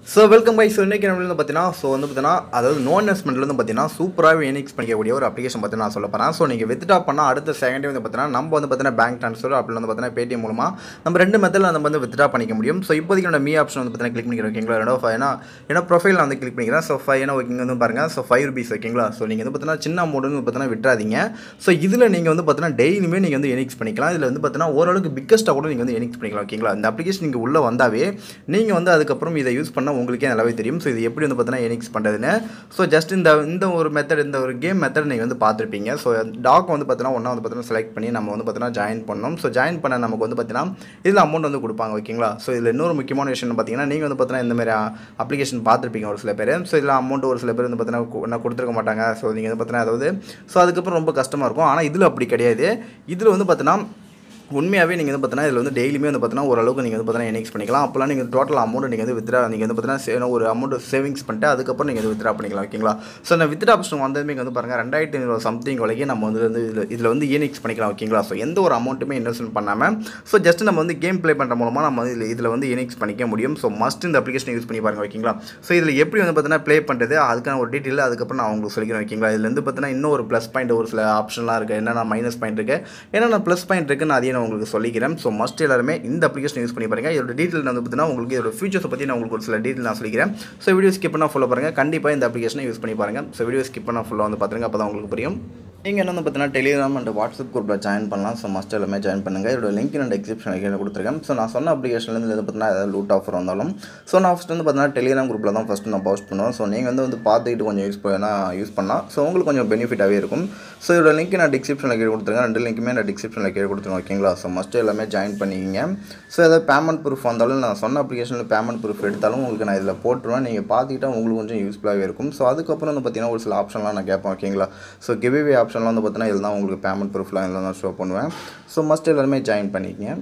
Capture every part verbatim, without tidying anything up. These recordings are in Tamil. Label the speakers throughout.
Speaker 1: So welcome guys. So இன்னைக்கு நம்ம வந்து பாத்தீனா சோ வந்து பாத்தீனா அதாவது நோ இன்வெஸ்ட்மென்ட்ல வந்து பாத்தீனா சூப்பராவே எர்னிங்ஸ் பண்ணிக்கக்கூடிய ஒரு அப்ளிகேஷன் பத்தி நான் சொல்ல போறேன். சோ நீங்க வித்ட்ரா பண்ணா அடுத்த செகண்டே வந்து பாத்தீனா நம்ம வந்து பாத்தீனா பேங்க் ட்ரான்ஸ்ஃபர் அப்படி வந்து பாத்தீனா Paytm மூலமா நம்ம ரெண்டு மெத்தட்ல நம்ம வந்து வித்ட்ரா பண்ணிக்க முடியும். சோ இப்போதைக்கு என்னோட மீ ஆப்ஷன் வந்து பாத்தீனா கிளிக் பண்ணிக்கிறேன் ஓகேங்களா. ரெண்டோ ஃபைனா ஏனா ப்ரொஃபைல் நான் வந்து கிளிக் பண்ணிக்கிறேன். சோ ஃபைவ் ஏனா ஓகேங்க வந்து பாருங்க. சோ ஃபைவ் ரூபீஸ் ஓகேங்களா. சோ நீங்க வந்து பாத்தீனா சின்ன அமௌண்ட் வந்து பாத்தீனா விட்றாதீங்க. சோ இதுல நீங்க வந்து பாத்தீனா டெய்லியுமே நீங்க வந்து எர்னிங்ஸ் பண்ணிக்கலாம். இதுல வந்து பாத்தீனா ஓரளவுக்கு பிக்கஸ்டா கூட நீங்க வந்து எர்னிங்ஸ் பண்ணிக்கலாம் ஓகேங்களா. இந்த அப்ளிகேஷன் நீங்க உள்ள வந்தாவே நீங்க வந்து அதுக்கு அப்புறம் இத யூஸ் பண்ணா உங்களுக்கே நல்லாவே தெரியும். So இது எப்படி வந்து பார்த்தீங்கன்னா எர்னிங்ஸ் பண்ணுறதுன்னு ஸோ ஜஸ்ட் இந்த இந்த ஒரு மெத்தட் இந்த ஒரு கேம் மெத்தட் நீங்கள் வந்து பார்த்துருப்பீங்க. ஸோ டாக் வந்து பார்த்தீங்கன்னா ஒன்றா வந்து பார்த்தீங்கன்னா செலக்ட் பண்ணி நம்ம வந்து பார்த்தீங்கன்னா ஜாயின் பண்ணணும். ஸோ ஜாயின் பண்ண நமக்கு வந்து பார்த்தீங்கன்னா இதில் அமௌண்ட் வந்து கொடுப்பாங்க ஓகேங்களா. ஸோ இதில் இன்னொரு முக்கியமான விஷயம் பார்த்தீங்கன்னா நீங்கள் வந்து பார்த்தீங்கன்னா இந்த மாதிரி அப்ளிகேஷன் பார்த்துருப்பீங்க ஒரு சில பேர். ஸோ இதில் அமௌண்ட் ஒரு சில பேர் வந்து பார்த்தீங்கன்னா கொடுத்துருக்க மாட்டாங்க. ஸோ நீங்கள் வந்து பார்த்தீங்கன்னா அதாவது ஸோ அதுக்கப்புறம் ரொம்ப கஷ்டமாக இருக்கும். ஆனால் இதில் அப்படி கிடையாது. இதில் வந்து பார்த்தீங்கன்னா உண்மையாகவே நீங்கள் வந்து பார்த்தீங்கன்னா இதில் வந்து டெய்லியுமே வந்து பார்த்தீங்கன்னா ஓரளவுக்கு நீங்கள் வந்து பார்த்தீங்கன்னா எர்னிங்ஸ் பண்ணிக்கலாம். அப்போலாம் நீங்கள் டோட்டல் அமௌண்ட் நீங்கள் வந்து வித்ரா நீங்கள் வந்து பார்த்தீங்கன்னா ஒரு அமௌண்ட் சேவிங்ஸ் பண்ணிட்டு அதுக்கப்புறம் நீங்கள் வந்து வித்ரா பண்ணிக்கலாம் ஓகேங்களா. ஸோ நான் வித்ரா ஆப்ஷன் வந்ததுமே வந்து பாருங்கள் ரெண்டாயிரத்தி ஐநூறு சம்திங் வரைக்கும் நம்ம வந்து வந்து இதில் இதில் வந்து எர்னிங்ஸ் பண்ணிக்கலாம் ஓகேங்களா. ஸோ எந்த ஒரு அமௌண்ட்டுமே இன்வெஸ்ட்மெண்ட் பண்ணாமல் ஸோ ஜஸ்ட் நம்ம வந்து கேம் ப்ளே பண்ணுற மூலமாக நம்ம வந்து இதில் இதில் வந்து எர்னிங்ஸ் பண்ணிக்க முடியும். ஸோ மஸ்ட் இந்த அப்ளிகேஷன் யூஸ் பண்ணி பாருங்கள் ஓகேங்களா. ஸோ இதில் எப்படி வந்து பார்த்தீங்கன்னா ப்ளே பண்ணுறது அதுக்கான ஒரு டீட்டெயில் அதுக்கப்புறம் நான் உங்களுக்கு சொல்லிக்கிறேன் ஓகேங்களா. இதில் வந்து பார்த்தீங்கன்னா இன்னும் ஒரு ப்ளஸ் பாயிண்ட் ஒரு சில ஆப்ஷன்லாம் இருக்குது. என்னென்ன மைனஸ் பாயிண்ட் இருக்குது என்னென்ன ப்ளஸ் பாயிண்ட் இருக்குன்னு அதையும் நான் உங்களுக்கு சொல்லிக்கிறேன். ஸோ மஸ்ட் எல்லாருமே இந்த அப்ளிகேஷன் யூஸ் பண்ணி பாருங்க. இதோட டீட்டெயில் வந்து பார்த்தீங்கன்னா உங்களுக்கு இதோட ஃபியூச்சர்ஸ் பற்றி நான் உங்களுக்கு ஒரு சில டீட்டெயில் நான் சொல்லிக்கிறேன். ஸோ வீடியோ ஸ்கிப் பண்ணால் ஃபுல்லாக பாருங்கள். கண்டிப்பாக இந்த அப்ளிகேஷனை யூஸ் பண்ணி பாருங்கள். ஸோ வீடியோ ஸ்கிப் பண்ணால் ஃபுல்லாக வந்து பார்த்துருங்க. அப்போ தான் உங்களுக்கு புரியும். நீங்கள் என்ன வந்து பார்த்தீங்கன்னா டெலிகிராம் அண்ட் வாட்ஸ்அப் குரூப்பில் ஜாயின் பண்ணலாம். ஸோ மஸ்ட் எல்லாமே ஜாயின் பண்ணுங்கள். இதோட லிங்க் நான் டிஸ்கிரிப்ஷனில் கீழே கொடுத்துருக்கேன். ஸோ நான் சொன்ன அப்ளிகேஷன்லேருந்து எது பார்த்தீங்கன்னா ஏதாவது லூட் ஆஃபர் வந்தாலும் ஸோ நான் ஃபஸ்ட் வந்து பார்த்தீங்கன்னா டெலிகிராம் குரூப்பில் தான் ஃபஸ்ட்டு நான் போஸ்ட் பண்ணுவேன். ஸோ நீங்கள் வந்து வந்து பார்த்துக்கிட்டு கொஞ்சம் யூஸ் பண்ணா யூஸ் பண்ணால் ஸோ உங்களுக்கு கொஞ்சம் பெனிஃபிட்டாகவே இருக்கும். ஸோ இதோட லிங்க் நான் டிஸ்கிரிப்ஷனில் கீழே கொடுத்துருக்கேன். ரெண்டு லிங்க்குமே நான் டிஸ்கிரிப்ஷனில் கீழே கொடுத்துருக்கேன் ஓகேங்களா. ஸோ மஸ்ட் எல்லாமே ஜாயின் பண்ணிக்கிங்க. ஸோ ஏதாவது பேமெண்ட் ப்ரூஃப் வந்தாலும் நான் சொன்ன அப்ளிகேஷனில் பேமெண்ட் ப்ரூஃப் எடுத்தாலும் உங்களுக்கு நான் இதில் போட்டுருவேன். நீங்கள் பார்த்துக்கிட்டால் உங்களுக்கு கொஞ்சம் யூஸ்ஃபுல்லாகவே இருக்கும். ஸோ அதுக்கப்புறம் வந்து பார்த்தீங்கன்னா ஒரு சில ஆப்ஷன்லாம் நான் கேட்பேன் ஓகேங்களா. ஸோ கிவ்அவே ஆப்ஷன்லாம் வந்து பார்த்தீங்கன்னா இதில் உங்களுக்கு பேமெண்ட் ப்ரூஃப்லாம் இதில் தான் ஷோ பண்ணுவேன். ஸோ மஸ்ட் எல்லாருமே ஜாயின் பண்ணிக்கங்க.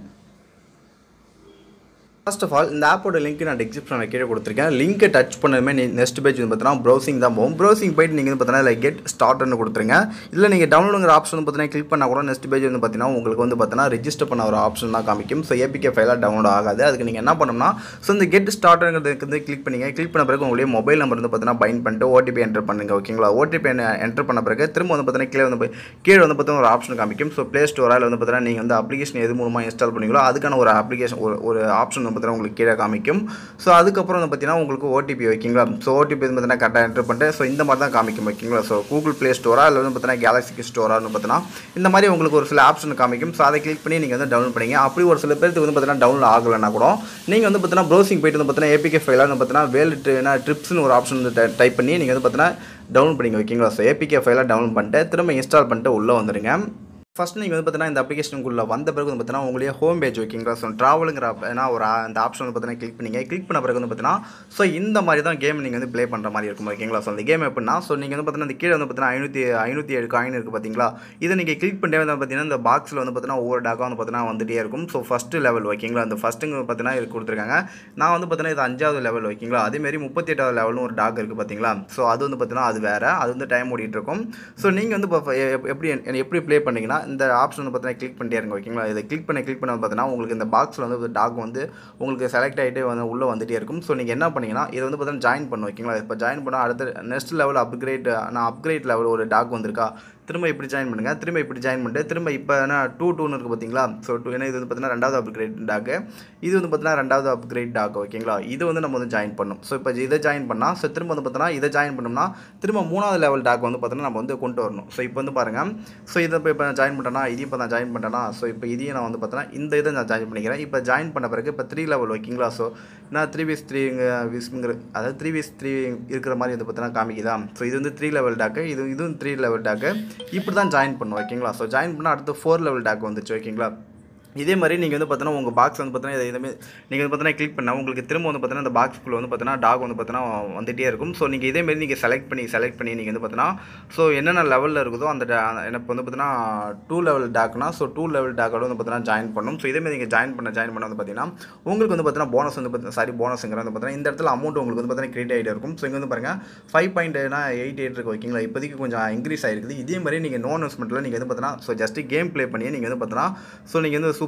Speaker 1: ஃபர்ஸ்ட் ஆஃப் ஆல் இந்த ஆப்போட லிங்க் நான் டிஸ்கிரிப்ஷனில் கீழே கொடுத்துருக்கேன். லிங்க்கை டச் பண்ணதுமே நெக்ஸ்ட் பேஜ் வந்து பார்த்தீங்கன்னா ப்ரௌசிங் தான் போகும். ப்ரௌசிங் போய்ட்டு நீங்கள் வந்து பார்த்தீங்கன்னா இல்லை கெட் ஸ்டார்ட்னு கொடுத்துருங்க. இல்லை நீங்கள் டவுன்லோடுங்கிற ஆப்ஷன் வந்து பார்த்தீங்கன்னா கிளிக் பண்ணால் கூட நெக்ஸ்ட் பேஜ் வந்து பார்த்தீங்கன்னா உங்களுக்கு வந்து பார்த்தீங்கன்னா ரெஜிஸ்டர் பண்ண ஒரு ஆப்ஷன் தான் காமிக்கும். ஸோ ஏபிகே ஃபைலாக டவுன்லோட் ஆகாது. அதுக்கு நீங்கள் என்ன பண்ணணும்னா ஸோ இந்த கெட் ஸ்டார்ட்ங்கிறதுக்கு வந்து கிளிக் பண்ணிங்க. கிளிக் பண்ண பிறகு உங்களுடைய மொபைல் நம்பர் வந்து பார்த்தீங்கன்னா பைண்ட் பண்ணிட்டு ஓடிபி என்டர் பண்ணுங்க ஓகேங்களா. ஓடிபி என்டர் பண்ண பிறகு திரும்ப வந்து பார்த்தீங்கன்னா கீழே வந்து கீழே வந்து பார்த்தீங்கன்னா ஒரு ஆப்ஷன் காமிக்கும். ஸோ ப்ளே ஸ்டோரால் வந்து பார்த்தீங்கன்னா நீங்கள் வந்து அப்ளிகேஷன் எது மூலமாக இன்ஸ்டால் பண்ணீங்களோ அதுக்கான ஒரு அப்ளிகேஷன் ஒரு ஒரு ஆப்ஷன் வந்து பார்த்தீங்கன்னா உங்களுக்கு கீழே காமிக்கும். ஸோ அதுக்கப்புறம் வந்து பார்த்தீங்கன்னா உங்களுக்கு ஓடிபி ஓகேங்களா. ஸோ ஓடிபி வந்து பார்த்தீங்கன்னா கரெக்டாக என்டர் பண்ணிட்டு ஸோ இந்த மாதிரி தான் காமிக்கும் ஓகேங்களா. ஸோ கூகுள் ப்ளே ஸ்டோரா இல்லை வந்து பார்த்தீங்கன்னா கேலக்ஸி ஸ்டோரான்னு பார்த்தீங்கன்னா இந்த மாதிரி உங்களுக்கு ஒரு சில ஆப்ஷன் காமிக்கும். ஸோ அதை கிளிக் பண்ணி நீங்கள் வந்து டவுன்லோட் பண்ணிங்க. அப்படி ஒரு சில பேருக்கு வந்து பார்த்தீங்கன்னா டவுன்லோட் ஆகலைன்னா கூட நீங்கள் வந்து பார்த்தீங்கன்னா ப்ரௌசிங் போய்ட்டு வந்து பார்த்தீங்கன்னா ஏபிகே ஃபைலாக வந்து பார்த்தீங்கன்னா வேல் ட்ரிப்ஸ்னு ஒரு ஆப்ஷன் வந்து டைப் பண்ணி நீங்கள் வந்து பார்த்தீங்கன்னா டவுன்லோட் பண்ணிங்க ஓகேங்களா. ஸோ ஏபிகே ஃபைலாக டவுன்லோட் பண்ணிட்டு திரும்ப இன்ஸ்டால் பண்ணிட்டு உள்ளே வந்துடுங்க. ஃபஸ்ட் நீங்கள் வந்து பார்த்தீங்கன்னா இந்த அப்ளிகேஷனுக்குள்ளே வந்த பிறகு வந்து பார்த்தீங்கன்னா உங்களுடைய ஹோம் பேஜ் ஓகேங்களா. ஸோ ட்ராவலுங்கிற ஏன்னா ஒரு அந்த ஆப்ஷன் வந்து பார்த்தீங்கன்னா கிளிக் பண்ணிங்க. கிளிக் பண்ண பிறகு வந்து பார்த்தீங்கன்னா ஸோ இந்த மாதிரி தான் கேம் நீங்கள் வந்து ப்ளே பண்ணுற மாதிரி இருக்கும் ஓகேங்களா. ஸோ அந்த கேம் எப்படின்னா ஸோ நீங்கள் வந்து பார்த்தீங்கன்னா இந்த கீழே வந்து பார்த்தீங்கன்னா ஐநூற்றி ஐநூற்றி ஏழு காயின் இருக்குது பார்த்தீங்களா. இதை நீங்கள் கிளிக் பண்ணிட்டே வந்து பார்த்தீங்கன்னா இந்த பாக்ஸில் வந்து பார்த்தீங்கன்னா ஒவ்வொரு டாக்காக வந்து பார்த்தீங்கன்னா வந்துகிட்டே இருக்கும். ஸோ ஃபஸ்ட்டு லெவல் ஓகேங்களா. அந்த ஃபஸ்ட்டுங்க பார்த்தீங்கன்னா இது கொடுத்துருக்காங்க. நான் வந்து பார்த்தீங்கன்னா இது அஞ்சாவது லெவல் ஓகேங்களா. அதேமாரி முப்பத்தி எட்டாவது லெவலும் ஒரு டாக் இருக்குது பார்த்தீங்களா. ஸோ அது வந்து பார்த்தீங்கன்னா அது வேறு அது வந்து டைம் ஓடிட்டு இருக்கும். ஸோ நீங்கள் வந்து இப்போ எப்படி எப்படி ப்ளே பண்ணிங்கன்னா இந்த ஆப்ஷன் வந்து கிளிக் பண்ணிட்டே இருங்க ஓகேங்களா. இதை கிளிக் பண்ணி கிளிக் பண்ண பார்த்தீங்கன்னா உங்களுக்கு இந்த பாக்ஸில் வந்து டாக் வந்து உங்களுக்கு செலக்ட் ஆகிட்டு வந்து உள்ளே வந்துகிட்டே இருக்கும். ஸோ நீங்கள் என்ன பண்ணீங்கன்னா இதை வந்து பார்த்தீங்கன்னா ஜாயின் பண்ணும் ஓகேங்களா. இப்போ ஜாயின் பண்ணால் அடுத்த நெக்ஸ்ட் லெவல் அப்கிரேட் நான் அப்கிரேட் லெவல் ஒரு டாக் வந்திருக்கா திரும்ப இப்படி ஜாயின் பண்ணுங்கள். திரும்ப இப்படி ஜாயின் பண்ணிட்டு திரும்ப இப்போ என்ன டூ டூன்னு இருக்குது பார்த்தீங்களா. ஸோ டூ ஏன்னா இது வந்து பார்த்தீங்கன்னா ரெண்டாவது அப்கிரேட் டாக்கு இது வந்து பார்த்தீங்கன்னா ரெண்டாவது அப்கிரேட் டாக் ஓகேங்களா. இது வந்து நம்ம வந்து ஜாயின் பண்ணணும். ஸோ இப்போ இதை ஜாயின் பண்ணால் ஸோ திரும்ப வந்து பார்த்தீங்கன்னா இதை ஜாயின் பண்ணோம்னா திரும்ப மூணாவது லெவல் டாக் வந்து பார்த்தீங்கன்னா நம்ம வந்து கொண்டு வரணும். ஸோ இப்போ வந்து பாருங்கள். ஸோ இதை இப்போ இப்போ ஜாயின் பண்ணிட்டேன்னா இதையும் இப்போ நான் ஜாயின் பண்ணிட்டேன்னா ஸோ இப்போ இதையும் நான் வந்து பார்த்தீங்கன்னா இந்த இதை நான் ஜாயின் பண்ணிக்கிறேன். இப்போ ஜாயின் பண்ண பிறகு இப்போ த்ரீ லெவல் ஓகேங்களா. ஸோ நான் த்ரீ வீஸ் த்ரீ வீஸ்ங்கிற அதாவது த்ரீ வீஸ் த்ரீ இருக்கிற மாதிரி வந்து பார்த்தீங்கன்னா காமிக்குதா. ஸோ இது வந்து த்ரீ லெவல் டாக்கு இது இதுவும் த்ரீ லெவல் டாக்கு இப்படி தான் ஜாயின் பண்ணுவோம் ஓகேங்களா. ஸோ ஜாயின் பண்ணால் அடுத்து ஃபோர் லெவல் டாக் வந்துச்சு ஓகேங்களா. இதே மாதிரி நீங்கள் வந்து பார்த்தீங்கன்னா உங்கள் பாக்ஸ் வந்து பார்த்தீங்கன்னா இதை இதுமாதிரி நீங்கள் வந்து பார்த்தீங்கன்னா கிளிக் பண்ணால் உங்களுக்கு திரும்ப வந்து பார்த்தீங்கன்னா இந்த பாக்ஸ்க்குள்ளே வந்து பார்த்தீங்கன்னா டாக் வந்து பார்த்தீங்கன்னா வந்துகிட்டே இருக்கும். ஸோ நீங்கள் இதேமாரி நீங்கள் செலக்ட் பண்ணி செலக்ட் பண்ணி நீங்கள் வந்து பார்த்தீங்கன்னா ஸோ என்னென்ன லெவலில் இருக்குதோ அந்த எனக்கு வந்து பார்த்தீங்கன்னா டூ லெவல் டாக்னா ஸோ டூ லெவல் டாக்கோட வந்து பார்த்தீங்கன்னா ஜாயின் பண்ணும். ஸோ இதேமாதிரி நீங்கள் ஜாயின் பண்ண ஜாயின் பண்ண வந்து பார்த்தீங்கன்னா உங்களுக்கு வந்து பார்த்தீங்கன்னா போனஸ் வந்து பார்த்தீங்கன்னா சாரி போனஸுங்கிற வந்து பார்த்தீங்கன்னா இந்த இடத்துல அமௌண்ட் உங்களுக்கு வந்து பார்த்தீங்கன்னா கிரியேட் ஆகிட்டே இருக்கும். ஸோ இங்கே வந்து பாருங்கள் ஃபைவ் பாயிண்ட் எயிட் எயிட் இருக்குது ஓகேங்களா. இப்போதைக்கு கொஞ்சம் இன்க்ரீஸ் ஆகிருக்குது. இதே மாதிரி நீங்கள் நோ இன்வெஸ்ட்மெண்ட்டில் நீங்கள் வந்து பார்த்தீங்கன்னா ஸோ ஜஸ்ட் கேம் ப்ளே பண்ணி நீங்கள் வந்து பார்த்தீங்கன்னா ஸோ நீங்கள் வந்து சூப்பர்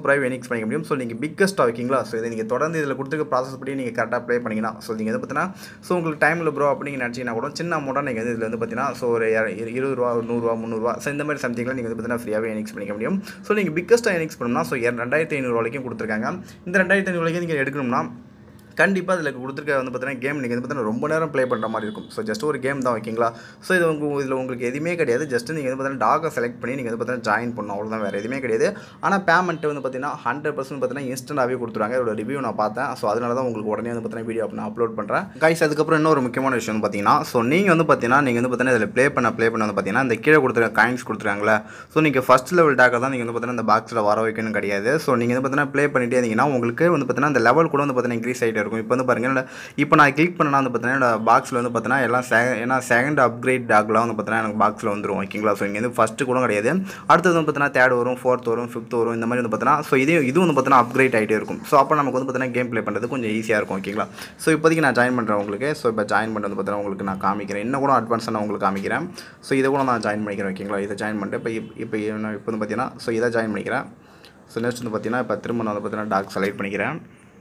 Speaker 1: சூப்பராகவே எனிக்ஸ் பண்ணிக்க முடியும். ஸோ நீங்கள் பிக்கஸ்ட்டாக ஓகேங்களா. ஸோ இதை நீங்கள் தொடர்ந்து இதில் கொடுத்துருக்க ப்ராசஸ் படி நீங்கள் கரெக்டாக ப்ளே பண்ணிங்கன்னா ஸோ நீங்கள் வந்து பார்த்தீங்கன்னா ஸோ உங்களுக்கு டைமில் ப்ரோ அப்படின்னு நினச்சிங்கன்னா கூட சின்ன அமௌண்ட்டாக நீங்கள் வந்து இதில் வந்து பார்த்தீங்கன்னா ஸோ ஒரு இருபது ரூபா நூறுரூவா முந்நூறுவா ஸோ இந்த மாதிரி சம்திங்கில் நீங்கள் வந்து பார்த்தீங்கன்னா ஃப்ரீயாகவே எனிக்ஸ் பண்ணிக்க முடியும். ஸோ நீங்கள் பிக்கஸ்ட்டாக எனிக்ஸ் பண்ணணும்னா ஸோ ரெண்டாயிரத்தி ஐநூறு வரைக்கும் கொடுத்துருக்காங்க. இந்த ரெண்டாயிரத்தி ஐநூறு வரைக்கும் நீங்கள் எடுக்கணும்னா கண்டிப்பாக இதில் கொடுத்துருக்க வந்து பார்த்தீங்கன்னா கேம் நீங்கள் வந்து பார்த்தீங்கன்னா ரொம்ப நேரம் ப்ளே பண்ணுற மாதிரி இருக்கும். ஸோ ஜஸ்ட் ஒரு கேம் தான் ஓகேங்களா. ஸோ இது உங்கள் இதில் உங்களுக்கு எதுவுமே கிடையாது. ஜஸ்ட் நீங்கள் வந்து பார்த்தீங்கன்னா டாகை செலக்ட் பண்ணி நீங்கள் வந்து பார்த்தீங்கன்னா ஜாயின் பண்ணணும், அவ்வளோதான், வேறு எதுவுமே கிடையாது. ஆனால் பேமெண்ட் வந்து பார்த்தீங்கன்னா ஹண்ட்ரட் பர்சன்ட் பார்த்தீங்கன்னா இன்ஸ்டன்டாகவே கொடுத்துருவாங்க. இதோட ரிவ்யூ நான் பார்த்தேன். ஸோ அதனால தான் உங்களுக்கு உடனே வந்து பார்த்தீங்கன்னா வீடியோ நான் அப்லோட் பண்ணுறேன் கைஸ். அதுக்கப்புறம் இன்னொரு முக்கியமான விஷயம் வந்து பார்த்தீங்கன்னா ஸோ நீங்கள் வந்து பார்த்தீங்கன்னா நீங்கள் வந்து பார்த்தீங்கன்னா இதில் ப்ளே பண்ண ப்ளே பண்ண வந்து பார்த்தீங்கன்னா இந்த கீழே கொடுத்துருக்க காயின்ஸ் கொடுத்துருக்காங்களே. ஸோ நீங்கள் ஃபஸ்ட் லெவல் டாக்கை தான் நீங்கள் வந்து பார்த்தீங்கன்னா இந்த பாக்ஸில் வர வைக்கணும் கிடையாது. ஸோ நீங்கள் வந்து பார்த்தீங்கன்னா ப்ளே பண்ணிட்டே இருந்தீங்கன்னா உங்களுக்கு வந்து பார்த்தீங்கன்னா இந்த லெவல் கூட வந்து பார்த்தீங்கன்னா இன்க்ரீஸ் ஆகிட்டே இருக்கும். இப்போ வந்து பாருங்கள் இப்போ நான் கிளிக் பண்ணனா வந்து பார்த்தீங்கன்னா பாக்ஸில் வந்து பார்த்தீங்கன்னா எல்லாம் செக ஏன்னா செகண்ட் அப்கிரேட் டாக்லாம் வந்து பார்த்தீங்கன்னா எனக்கு பாக்ஸில் வந்துடும் ஓகேங்களா. ஸோ இங்கே வந்து ஃபஸ்ட்டு கூட கிடையாது. அடுத்தது வந்து பார்த்தீங்கன்னா தேர்ட் வரும், ஃபோர்த் வரும், ஃபிஃப்த் வரும், இந்த மாதிரி வந்து பார்த்தீங்கன்னா ஸோ இதே இது வந்து பார்த்தீங்கன்னா அப்கிரேட் ஆகிட்டே இருக்கும். ஸோ அப்போ நமக்கு வந்து பார்த்தீங்கன்னா கேம் ப்ளே பண்ணுறது கொஞ்சம் ஈஸியாக இருக்கும் ஓகேங்களா. ஸோ இப்போதைக்கு நான் ஜாயின் பண்ணுறேன் உங்களுக்கு. ஸோ இப்போ ஜாயின் பண்ணி வந்து பார்த்தீங்கன்னா உங்களுக்கு நான் காமிக்கிறேன். இன்னும் கூட அட்வான்ஸாக நான் உங்களுக்கு காமிக்கிறேன். ஸோ இதை கூட நான் ஜாயின் பண்ணிக்கிறேன் ஓகேங்களா. இதை ஜாயின் பண்ணிட்டு இப்போ இப்போ இப்போ வந்து பார்த்தீங்கன்னா ஸோ இதை ஜாயின் பண்ணிக்கிறேன். ஸோ நெக்ஸ்ட் வந்து பார்த்தீங்கன்னா இப்போ திரும்ப நான் வந்து பார்த்தீங்கன்னா டாக் செலக்ட் பண்ணிக்கிறேன்.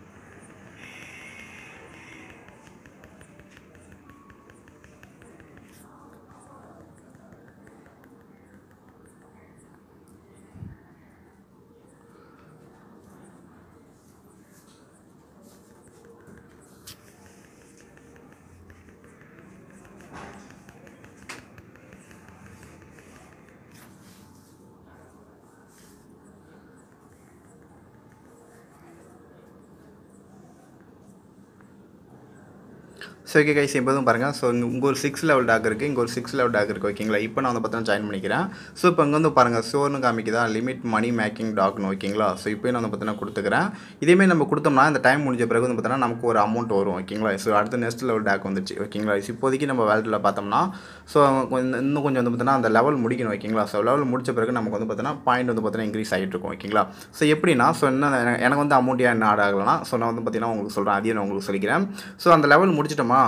Speaker 1: ஸோ ஓகே கைஸ், இப்போ எதுவும் பாருங்கள். ஸோ இங்கே ஒரு சிக்ஸ் லெவல் டாக் இருக்குது, இங்கே ஒரு சிக்ஸ் லெவல் டாக் இருக்குது ஓகேங்களா. இப்போ நான் வந்து பார்த்தீங்கன்னா ஜாயின் பண்ணிக்கிறேன். ஸோ இப்போ இங்கே வந்து பாருங்கள் ஷோர்னு காமிக்குதா லிமிட் மணி மேக்கிங் டாக்னு ஓகேங்களா. ஸோ இப்போ நான் வந்து பார்த்தீங்கன்னா கொடுத்துக்கிறேன். இதேமாதிரி நம்ம கொடுத்தோம்னா இந்த டைம் முடிஞ்ச பிறகு வந்து பார்த்தீங்கன்னா நமக்கு ஒரு அமௌண்ட் வரும் ஓகேங்களா. ஸோ அடுத்த நெக்ஸ்ட் லெவல் டாக் வந்துச்சு ஓகேங்களா. இப்போதைக்கு நம்ம வேல்ட்டில் பார்த்தோம்னா ஸோ கொஞ்சம் இன்னும் கொஞ்சம் வந்து பார்த்தீங்கன்னா அந்த லெவல் முடிக்கணும் ஓகேங்களா. ஸோ லெவல் முடிச்ச பிறகு நமக்கு வந்து பார்த்தீங்கன்னா பாயிண்ட் வந்து பார்த்தீங்கன்னா இன்க்ரீஸ் ஆகிட்டு இருக்கும் ஓகேங்களா. ஸோ எப்படின்னா ஸோ என்ன எனக்கு வந்து அமௌண்ட் ஏன் ஆட் ஆகலைன்னா ஸோ நான் வந்து பார்த்தீங்கன்னா உங்களுக்கு சொல்கிறேன், அதையும் நான் உங்களுக்கு சொல்லிக்கிறேன். ஸோ அந்த லெவல் முடிச்சிட்டோமா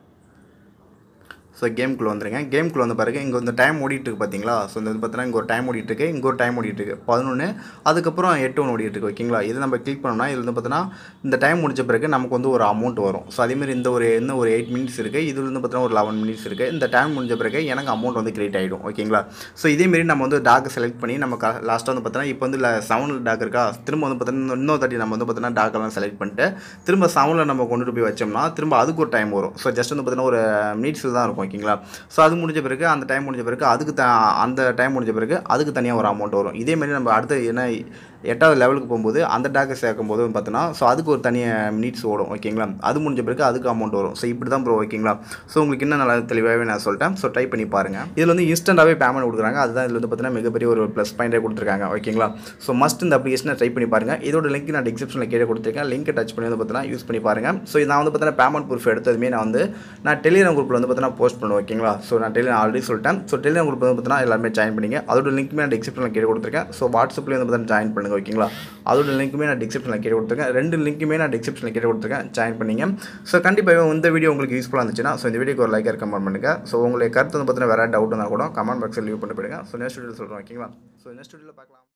Speaker 1: ஸோ கேம்குள்ளே வந்துருங்க. கேம்குள்ளே வந்து பாருங்கள் இங்கே வந்து டைம் ஓடிட்டுருக்கு பார்த்தீங்களா. ஸோ இந்த பார்த்தீங்கன்னா இங்கே ஒரு டைம் ஓடிட்டுருக்கு, இங்கே ஒரு டைம் ஓடிட்டுருக்கு பதினொன்று, அதுக்கப்புறம் எட்டு ஒன்று ஓடிட்டுருக்கு ஓகேங்களா. இது நம்ம கிளிக் பண்ணோம்னா இதில் வந்து பார்த்தீங்கன்னா இந்த டைம் முடிச்ச பிறகு நமக்கு வந்து ஒரு அமௌண்ட் வரும். ஸோ அதேமாதிரி இந்த ஒரு இன்னும் ஒரு எயிட் மினிட்ஸ் இருக்குது, இதில் வந்து பார்த்தீங்கன்னா ஒரு லெவன் மினிட்ஸ் இருக்குது. இந்த டைம் முடிஞ்ச பிறகு எனக்கு அமௌண்ட் வந்து கிரியேட் ஆகிடும் ஓகேங்களா. ஸோ இதேமாரி நம்ம வந்து டாக்கை செலக்ட் பண்ணி நம்ம லாஸ்ட்டாக வந்து பார்த்தீங்கன்னா இப்போ வந்து செவனில் டாக் இருக்கா, திரும்ப வந்து பார்த்தீங்கன்னா இன்னொரு தாட்டி நம்ம வந்து பார்த்தீங்கன்னா டாக்கெல்லாம் செலக்ட் பண்ணிட்டு திரும்ப செவனில் நம்ம கொண்டுட்டு போய் வச்சோம்னா திரும்ப அதுக்கு ஒரு டைம் வரும். ஸோ ஜஸ்ட் வந்து பார்த்தீங்கன்னா ஒரு மினிட்ஸில் தான் இருக்கும் ஓகேங்களா. ஸோ அது முடிஞ்ச பிறகு அந்த டைம் முடிஞ்ச பிறகு அதுக்கு த அந்த டைம் முடிஞ்ச பிறகு அதுக்கு தனியாக ஒரு அமௌண்ட் வரும். இதேமாரி நம்ம அடுத்து என்ன எட்டாவது லெவலுக்கு போகும்போது அந்த டாக்கை சேர்க்கும் போது பார்த்தோன்னா ஸோ அதுக்கு ஒரு தனியாக மினிட்ஸ் ஓடும் ஓகேங்களா. அது முடிஞ்ச பிறகு அதுக்கு அமௌண்ட் வரும். ஸோ இப்படி தான் ப்ரோ ஓகேங்களா. ஸோ உங்களுக்கு இன்னும் நல்லா தெளிவாகவே நான் சொல்லிட்டேன். ஸோ ட்ரை பண்ணி பாருங்கள். இதில் வந்து இன்ஸ்டன்ட்டாகவே பேமெண்ட் கொடுக்குறாங்க. அதுதான் இதில் வந்து பார்த்தீங்கன்னா மிகப்பெரிய ஒரு ப்ளஸ் பாயிண்டே கொடுத்துருக்காங்க ஓகேங்களா. ஸோ மஸ்ட் இந்த அப்ளிகேஷனை ட்ரை பண்ணி பாருங்கள். இதோட லிங்க் நான் டிஸ்கிரிப்ஷனில் கீழே கொடுத்துருக்கேன். லிங்க்கை டச் பண்ணி வந்து பார்த்தீங்கன்னா யூஸ் பண்ணி பாருங்கள். ஸோ நான் வந்து பார்த்தீங்கன்னா பேமெண்ட் ப்ரூஃப் எடுத்ததுமே நான் வந்து நான் டெலிகிராம் குரூப்பில் வந்து பார்த்தீங்கன்னா போஸ்ட் பண்ணுவேன் ஓகேங்களா. ஸோ நான் டெலிகிராம் ஆல்ரெடி சொல்லிட்டேன். ஸோ டெலிகிராம் குரூப் வந்து பார்த்தீங்கன்னா எல்லாருமே ஜாயின் பண்ணிங்க. அதோட லிங்க்குமே நான் டிஸ்கிரிப்ஷனில் கீழே கொடுத்துருக்கேன். ஸோ வாட்ஸ்அப்லேயே வந்து பார்த்தீங்கன்னா ஜாயின் பண்ணுங்கள் ஓகேங்களா. அதோட லிங்க்குமே நான் டிஸ்கிரிப்ஷனில் கீழே கொடுத்துருக்கேன். ரெண்டு லிங்க்குமே நான் டிஸ்கிரிப்ஷனில் கீழே கொடுத்துருக்கேன், ஜாயின் பண்ணிங்க. ஸோ கண்டிப்பாக இந்த வீடியோ உங்களுக்கு யூஸ்ஃபுல்லாக இருந்துச்சுன்னா ஸோ இந்த வீடியோக்கு ஒரு லைக் கமெண்ட் பண்ணுங்கள். ஸோ உங்களுக்கு கருத்து வந்து பார்த்தீங்கன்னா வேறு டவுட்னா கூட கமெண்ட் பாக்ஸில் லீவ் பண்ணி போயிடுங்க. ஸோ நெக்ஸ்ட் வீடியோ சொல்கிறோம் ஓகேங்களா. ஸோ நெக்ஸ்ட் வீடியோவில் பார்க்கலாம்.